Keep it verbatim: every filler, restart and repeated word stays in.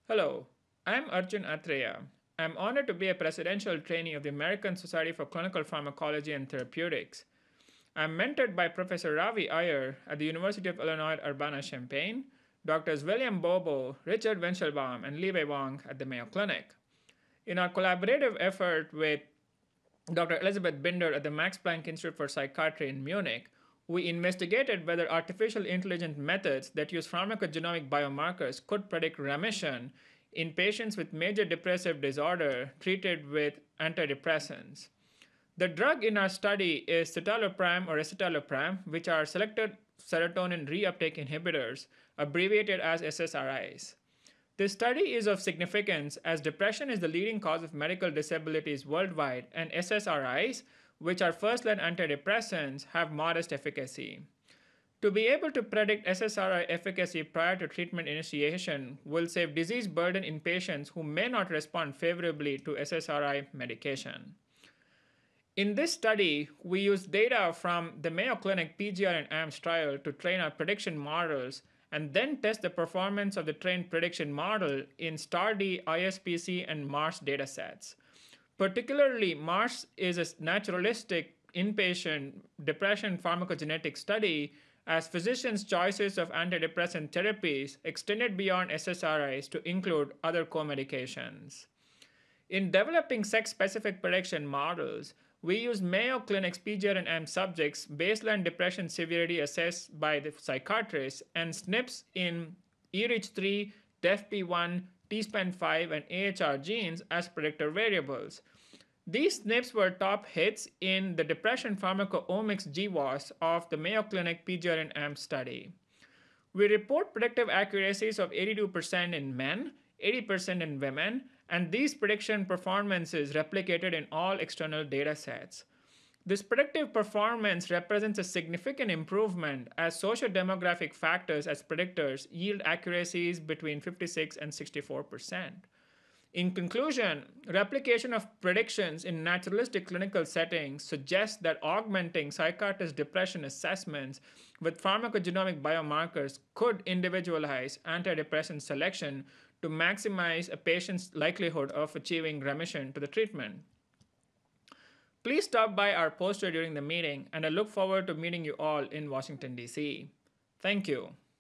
Hello, I'm Arjun Atreya. I'm honored to be a presidential trainee of the American Society for Clinical Pharmacology and Therapeutics. I'm mentored by Professor Ravi Iyer at the University of Illinois Urbana-Champaign, Doctors William Bobo, Richard Winkelbaum, and Li Wei Wang at the Mayo Clinic. In our collaborative effort with Doctor Elizabeth Binder at the Max Planck Institute for Psychiatry in Munich, we investigated whether artificial intelligence methods that use pharmacogenomic biomarkers could predict remission in patients with major depressive disorder treated with antidepressants. The drug in our study is citalopram or escitalopram, which are selected serotonin reuptake inhibitors, abbreviated as S S R Is. This study is of significance as depression is the leading cause of medical disabilities worldwide, and S S R Is, which are first line antidepressants, have modest efficacy. To be able to predict S S R I efficacy prior to treatment initiation will save disease burden in patients who may not respond favorably to S S R I medication. In this study, we used data from the Mayo Clinic P G R and A M S trial to train our prediction models and then test the performance of the trained prediction model in STAR-D, I S P C, and MARS datasets. Particularly, MARS is a naturalistic inpatient depression pharmacogenetic study as physicians' choices of antidepressant therapies extended beyond S S R Is to include other co-medications. In developing sex-specific prediction models, we use Mayo Clinic's P G R and A M subjects' baseline depression severity assessed by the psychiatrist and S N Ps in E R I H three, D E F P one, T S P A N five, and A H R genes as predictor variables. These S N Ps were top hits in the depression pharmacomics G W A S of the Mayo Clinic P G R and A M study. We report predictive accuracies of eighty-two percent in men, eighty percent in women, and these prediction performances replicated in all external data sets. This predictive performance represents a significant improvement as socio-demographic factors as predictors yield accuracies between fifty-six and sixty-four percent. In conclusion, replication of predictions in naturalistic clinical settings suggests that augmenting psychiatrist depression assessments with pharmacogenomic biomarkers could individualize antidepressant selection to maximize a patient's likelihood of achieving remission to the treatment. Please stop by our poster during the meeting, and I look forward to meeting you all in Washington, D C. Thank you.